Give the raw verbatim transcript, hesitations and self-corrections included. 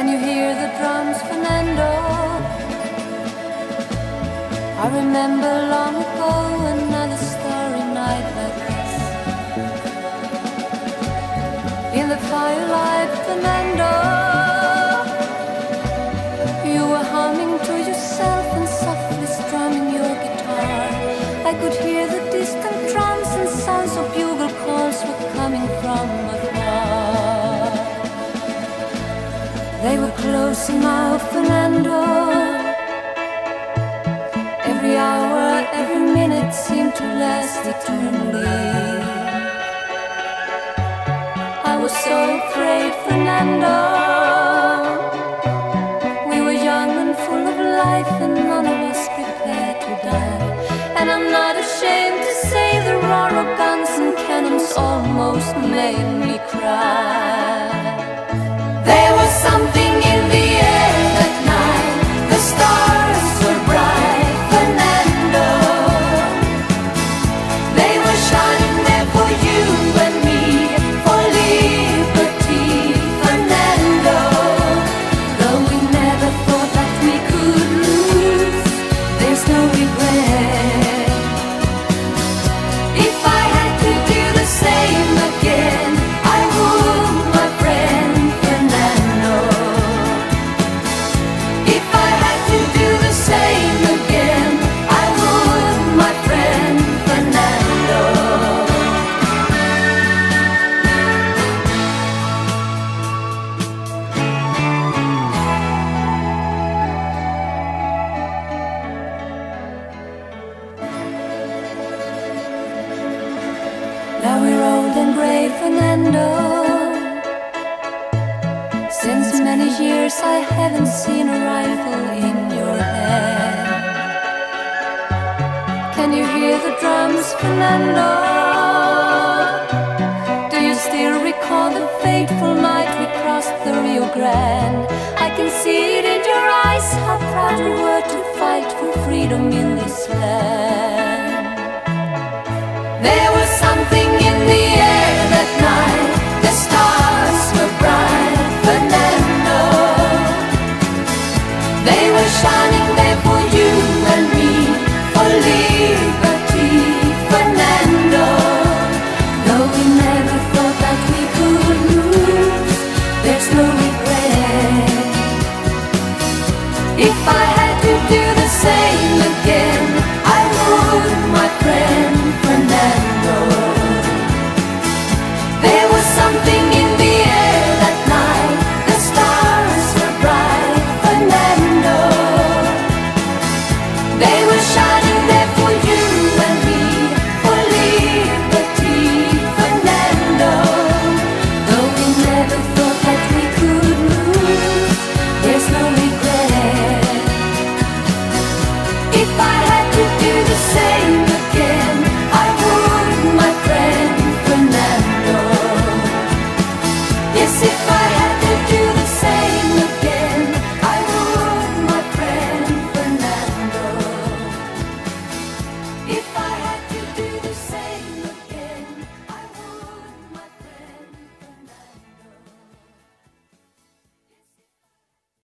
Can you hear the drums, Fernando? I remember long ago another starry night like this. In the firelight, Fernando, you were humming to yourself and softly strumming your guitar. I could hear the distant drums and sounds of bugle calls were coming from afar. They were close now, Fernando. Every hour, every minute seemed to last eternally. I was so afraid, Fernando. We were young and full of life and none of us prepared to die. And I'm not ashamed to say the roar of guns and cannons almost made me cry. There was something in the air that night. The stars were bright, Fernando. They were shining there for you and me, for liberty, Fernando. Though we never thought that we could lose, there's no regret. If I had to do the same again, I would, my friend Fernando. If I had to do the same again, I would, my friend Fernando. Now we're old and gray, Fernando. Since many years I haven't seen a rifle in your hand. Can you hear the drums, Fernando? Do you still recall the fateful night we crossed the Rio Grande?